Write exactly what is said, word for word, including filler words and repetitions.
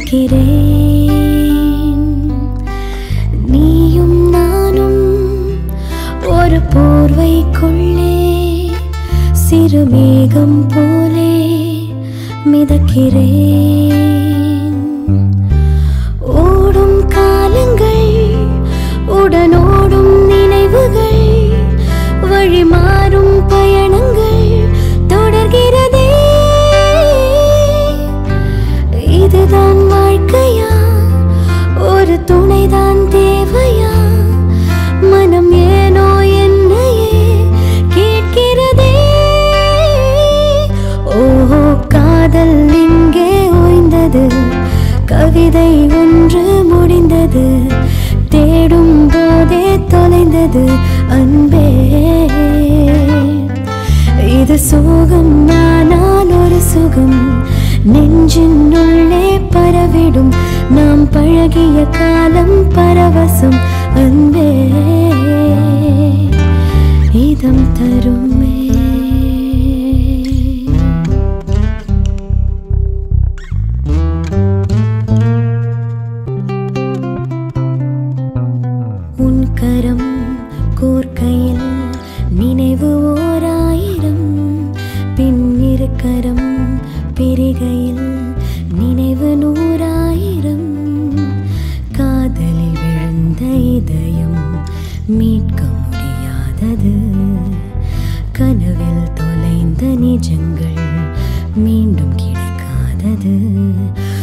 மிதக்கிறேன் நீயும் நானும் ஒரு போர்வைக்குள்ளே சிறு மேகம் போலே மிதக்கிறேன் ஓடும் காலங்கள் உடனோடும் நினைவுகள் வழி மாறும் பயணங்கள் தொடர்கிறதே இதுதான் வாழ்க்கையா ஒரு துணைதான் தேவையா மனம் ஏனோ என்னையே கேட்கிறதே ஓஹோ காதல் இங்கே ஓய்ந்தது கவிதை ஒன்று முடிந்தது தேடும் போதே தொலைந்தது அன்பே இது சோகம் ஆனால் ஒரு சுகம் நெஞ்சின் உள்ளே பரவிடும் நாம் பழகிய காலம் பரவசம் அன்பே இதம் தருமே உன் கரம் கோர்க்கையில் நினைவு ஓராயிரம் பின்னிரு கரம் பிரிகையில் நினைவு நூறாயிரம் காதலில் விழுந்த இதயம் மீட்க முடியாதது கனவில் தொலைந்த நிஜங்கள் மீண்டும் கிடைக்காதது